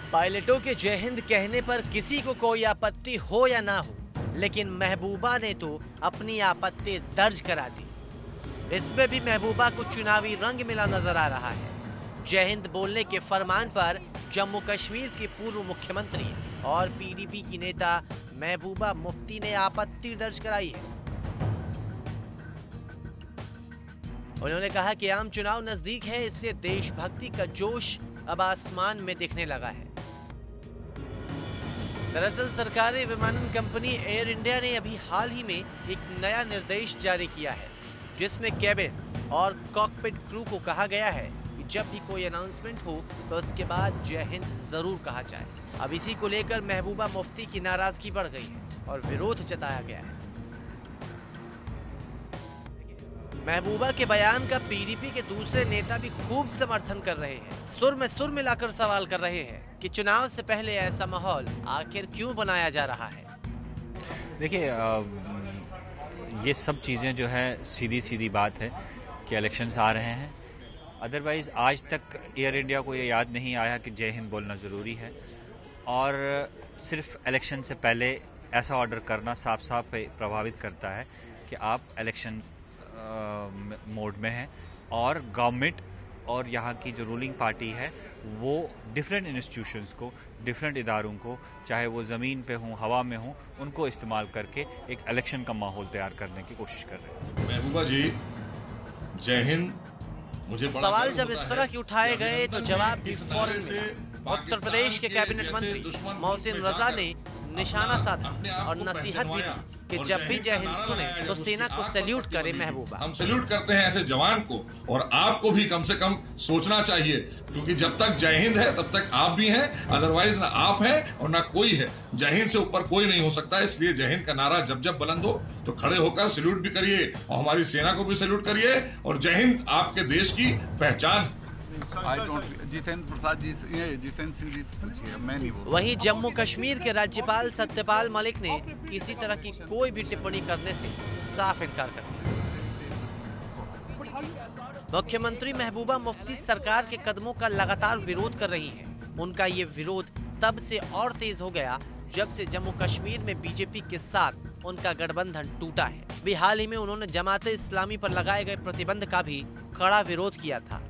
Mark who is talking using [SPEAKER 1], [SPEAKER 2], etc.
[SPEAKER 1] पायलटों के जय हिंद कहने पर किसी को कोई आपत्ति हो या ना हो, लेकिन महबूबा ने तो अपनी आपत्ति दर्ज करा दी। इसमें भी महबूबा को चुनावी रंग मिला नजर आ रहा है। जय हिंद बोलने के फरमान पर जम्मू कश्मीर के पूर्व मुख्यमंत्री और पीडीपी की नेता महबूबा मुफ्ती ने आपत्ति दर्ज कराई है। उन्होंने कहा कि आम चुनाव नजदीक है, इसलिए देशभक्ति का जोश अब आसमान में दिखने लगा है। दरअसल सरकारी विमानन कंपनी एयर इंडिया ने अभी हाल ही में एक नया निर्देश जारी किया है, जिसमें केबिन और कॉकपिट क्रू को कहा गया है कि जब भी कोई अनाउंसमेंट हो तो उसके बाद जय हिंद जरूर कहा जाए। अब इसी को लेकर महबूबा मुफ्ती की नाराजगी बढ़ गई है और विरोध जताया गया है। महबूबा के बयान का पीडीपी के दूसरे नेता भी खूब समर्थन कर रहे हैं। सुर में सुर मिलाकर सवाल कर रहे हैं कि चुनाव से पहले ऐसा माहौल आखिर क्यों बनाया जा रहा है।
[SPEAKER 2] देखिए, ये सब चीज़ें जो है सीधी सीधी बात है कि इलेक्शंस आ रहे हैं। अदरवाइज़ आज तक एयर इंडिया को ये याद नहीं आया कि जय हिंद बोलना ज़रूरी है, और सिर्फ इलेक्शन से पहले ऐसा ऑर्डर करना साफ साफ प्रभावित करता है कि आप इलेक्शन मोड में हैं, और गवर्नमेंट और यहाँ की जो रूलिंग पार्टी है वो डिफरेंट इंस्टीट्यूशंस को, डिफरेंट इदारों को, चाहे वो ज़मीन पे हों, हवा में हों, उनको इस्तेमाल करके एक इलेक्शन का माहौल तैयार करने की कोशिश कर रहे हैं।
[SPEAKER 3] महबूबा जी, जय हिंद। मुझे
[SPEAKER 1] सवाल जब इस तरह के उठाए गए तो जवाब भी फौरन मिला। उत्तर प्रदेश के कैबिनेट मंत्री मोहसिन रजा ने निशाना साधा और नसीहत भी दी कि जब भी जय हिंद सुने तो सेना को सैल्यूट करे महबूबा।
[SPEAKER 3] हम सैल्यूट करते हैं ऐसे जवान को, और आपको भी कम से कम सोचना चाहिए, क्योंकि जब तक जय हिंद है तब तक आप भी हैं, अदरवाइज ना आप हैं और ना कोई है। जय हिंद से ऊपर कोई नहीं हो सकता। इसलिए जय हिंद का नारा जब जब बुलंद हो तो खड़े होकर सैल्यूट भी करिए, और हमारी सेना को भी सैल्यूट करिए। और जय हिंद आपके देश की पहचान।
[SPEAKER 4] जितेंद्र प्रसाद जी, जितेंद्र सिंह जी से पूछिए, मैं नहीं बोलूंगा।
[SPEAKER 1] वहीं जम्मू कश्मीर के राज्यपाल सत्यपाल मलिक ने किसी तरह की कोई भी टिप्पणी करने से साफ इनकार कर दिया। मुख्यमंत्री महबूबा मुफ्ती सरकार के कदमों का लगातार विरोध कर रही हैं। उनका ये विरोध तब से और तेज हो गया जब से जम्मू कश्मीर में बीजेपी के साथ उनका गठबंधन टूटा है। अभी हाल ही में उन्होंने जमाते इस्लामी पर लगाए गए प्रतिबंध का भी कड़ा विरोध किया था।